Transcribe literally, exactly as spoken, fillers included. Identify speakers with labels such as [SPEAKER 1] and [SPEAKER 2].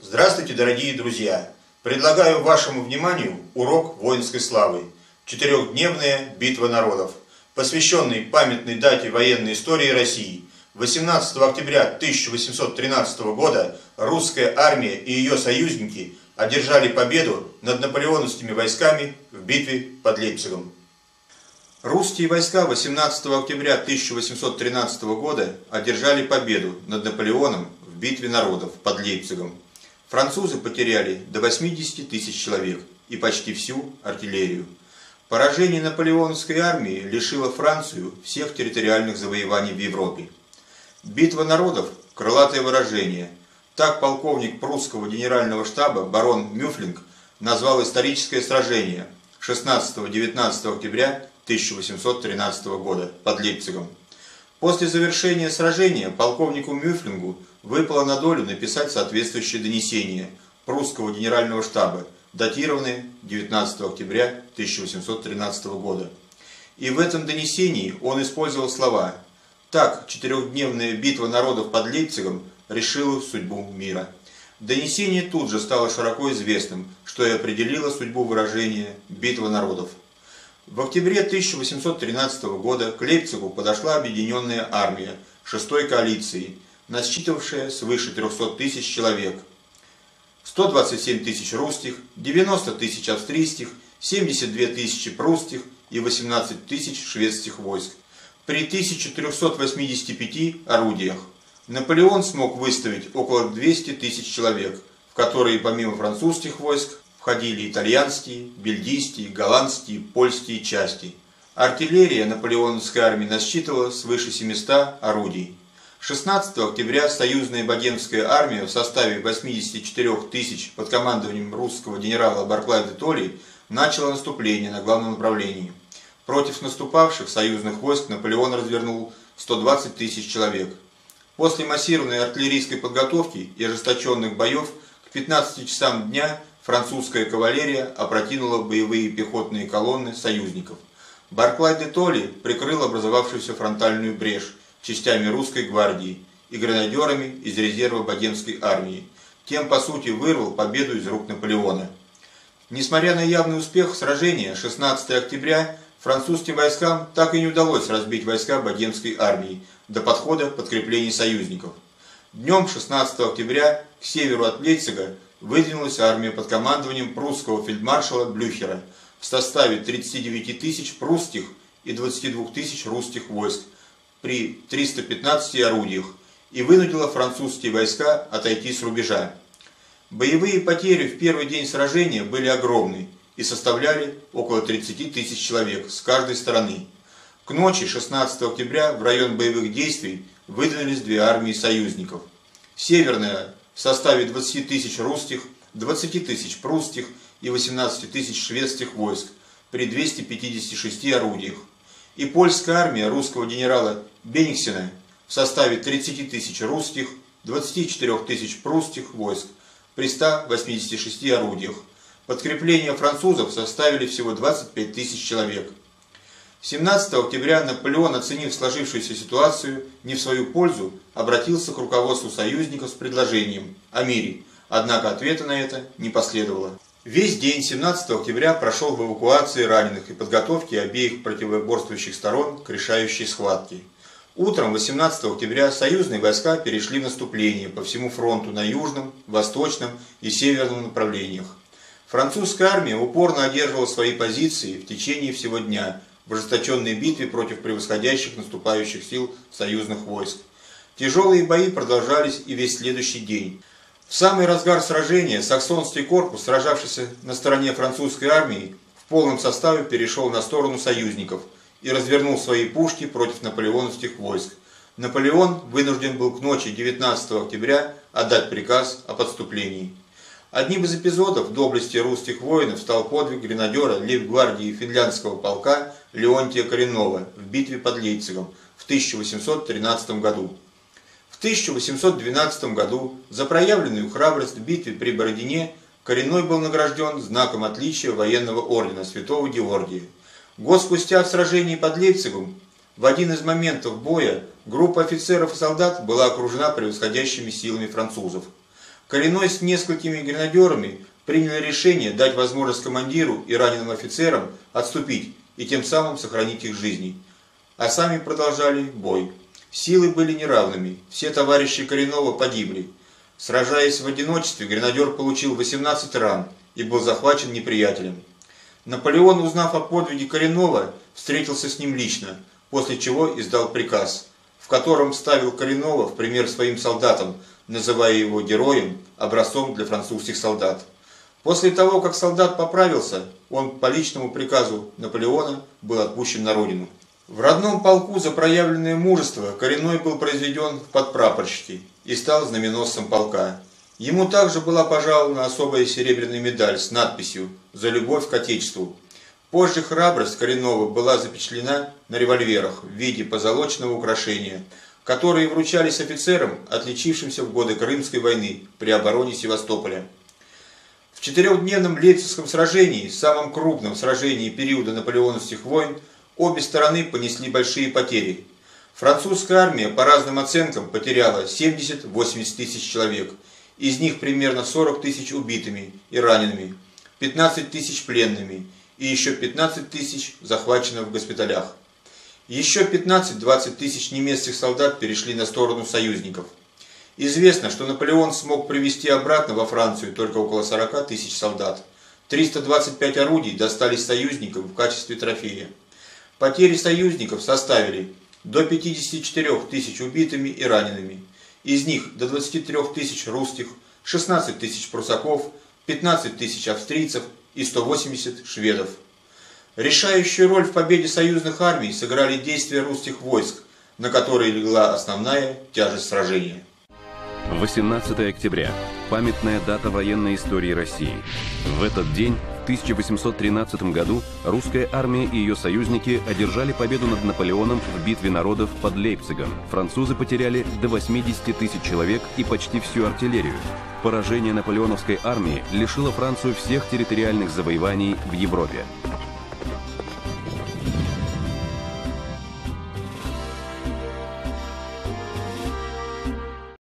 [SPEAKER 1] Здравствуйте, дорогие друзья! Предлагаю вашему вниманию урок воинской славы «Четырехдневная битва народов», посвященный памятной дате военной истории России. восемнадцатого октября тысяча восемьсот тринадцатого года русская армия и ее союзники одержали победу над наполеоновскими войсками в битве под Лейпцигом. Русские войска восемнадцатого октября тысяча восемьсот тринадцатого года одержали победу над Наполеоном в битве народов под Лейпцигом. Французы потеряли до восьмидесяти тысяч человек и почти всю артиллерию. Поражение наполеоновской армии лишило Францию всех территориальных завоеваний в Европе. Битва народов – крылатое выражение. Так полковник прусского генерального штаба барон Мюфлинг назвал историческое сражение шестнадцатого-девятнадцатого октября тысяча восемьсот тринадцатого года под Лейпцигом. После завершения сражения полковнику Мюфлингу выпало на долю написать соответствующее донесение прусского генерального штаба, датированное девятнадцатого октября тысяча восемьсот тринадцатого года. И в этом донесении он использовал слова: «Так четырехдневная битва народов под Лейпцигом решила судьбу мира». Донесение тут же стало широко известным, что и определило судьбу выражения «битва народов». В октябре тысяча восемьсот тринадцатого года к Лейпцигу подошла объединенная армия шестой коалиции, насчитывавшая свыше трёхсот тысяч человек. сто двадцать семь тысяч русских, девяносто тысяч австрийских, семьдесят две тысячи прусских и восемнадцать тысяч шведских войск. При тысяче трёхстах восьмидесяти пяти орудиях Наполеон смог выставить около двухсот тысяч человек, в которые помимо французских войск входили итальянские, бельгийские, голландские, польские части. Артиллерия наполеоновской армии насчитывала свыше семисот орудий. шестнадцатого октября союзная богемская армия в составе восьмидесяти четырёх тысяч под командованием русского генерала Барклая де Толли начала наступление на главном направлении. Против наступавших союзных войск Наполеон развернул сто двадцать тысяч человек. После массированной артиллерийской подготовки и ожесточенных боев к пятнадцати часам дня французская кавалерия опрокинула боевые пехотные колонны союзников. Барклай де Толли прикрыл образовавшуюся фронтальную брешь частями русской гвардии и гренадерами из резерва богемской армии. Тем, по сути, вырвал победу из рук Наполеона. Несмотря на явный успех сражения, шестнадцатого октября французским войскам так и не удалось разбить войска богемской армии до подхода подкреплений союзников. Днем шестнадцатого октября к северу от Лейпцига выдвинулась армия под командованием прусского фельдмаршала Блюхера в составе тридцати девяти тысяч прусских и двадцати двух тысяч русских войск при трёхстах пятнадцати орудиях и вынудила французские войска отойти с рубежа. Боевые потери в первый день сражения были огромны и составляли около тридцати тысяч человек с каждой стороны. К ночи шестнадцатого октября в район боевых действий выдвинулись две армии союзников. Северная в составе двадцати тысяч русских, двадцати тысяч прусских и восемнадцати тысяч шведских войск при двухстах пятидесяти шести орудиях. И польская армия русского генерала Бениксена в составе тридцати тысяч русских, двадцати четырёх тысяч прусских войск при ста восьмидесяти шести орудиях. Подкрепления французов составили всего двадцать пять тысяч человек. семнадцатого октября Наполеон, оценив сложившуюся ситуацию не в свою пользу, обратился к руководству союзников с предложением о мире, однако ответа на это не последовало. Весь день семнадцатого октября прошел в эвакуации раненых и подготовке обеих противоборствующих сторон к решающей схватке. Утром восемнадцатого октября союзные войска перешли в наступление по всему фронту на южном, восточном и северном направлениях. Французская армия упорно одерживала свои позиции в течение всего дня в ожесточенной битве против превосходящих наступающих сил союзных войск. Тяжелые бои продолжались и весь следующий день. В самый разгар сражения саксонский корпус, сражавшийся на стороне французской армии, в полном составе перешел на сторону союзников и развернул свои пушки против наполеоновских войск. Наполеон вынужден был к ночи девятнадцатого октября отдать приказ о подступлении. Одним из эпизодов доблести русских воинов стал подвиг гренадера лейб-гвардии финляндского полка Леонтия Коренного в битве под Лейпцигом в тысяча восемьсот тринадцатом году. В тысяча восемьсот двенадцатом году за проявленную храбрость в битве при Бородине Коренной был награжден знаком отличия военного ордена Святого Георгия. Год спустя в сражении под Лейпцигом в один из моментов боя группа офицеров и солдат была окружена превосходящими силами французов. Коренной с несколькими гренадерами приняли решение дать возможность командиру и раненым офицерам отступить и тем самым сохранить их жизни. А сами продолжали бой. Силы были неравными, все товарищи Коренного погибли. Сражаясь в одиночестве, гренадер получил восемнадцать ран и был захвачен неприятелем. Наполеон, узнав о подвиге Коренного, встретился с ним лично, после чего издал приказ, в котором ставил Коренного в пример своим солдатам, называя его героем, образцом для французских солдат. После того, как солдат поправился, он по личному приказу Наполеона был отпущен на родину. В родном полку за проявленное мужество Коренной был произведен в подпрапорщики и стал знаменосцем полка. Ему также была пожалована особая серебряная медаль с надписью «За любовь к Отечеству». Позже храбрость Коренного была запечатлена на револьверах в виде позолоченного украшения, которые вручались офицерам, отличившимся в годы Крымской войны при обороне Севастополя. В четырехдневном Лейпцигском сражении, самом крупном сражении периода наполеоновских войн, обе стороны понесли большие потери. Французская армия по разным оценкам потеряла семьдесят-восемьдесят тысяч человек, из них примерно сорок тысяч убитыми и ранеными, пятнадцать тысяч пленными и еще пятнадцать тысяч захваченных в госпиталях. Еще пятнадцать-двадцать тысяч немецких солдат перешли на сторону союзников. Известно, что Наполеон смог привести обратно во Францию только около сорока тысяч солдат. триста двадцать пять орудий достались союзникам в качестве трофея. Потери союзников составили до пятидесяти четырёх тысяч убитыми и ранеными. Из них до двадцати трёх тысяч русских, шестнадцать тысяч прусаков, пятнадцать тысяч австрийцев и сто восемьдесят шведов. Решающую роль в победе союзных армий сыграли действия русских войск, на которые легла основная тяжесть сражения.
[SPEAKER 2] восемнадцатое октября. Памятная дата военной истории России. В этот день, в тысяча восемьсот тринадцатом году, русская армия и ее союзники одержали победу над Наполеоном в битве народов под Лейпцигом. Французы потеряли до восьмидесяти тысяч человек и почти всю артиллерию. Поражение наполеоновской армии лишило Францию всех территориальных завоеваний в Европе.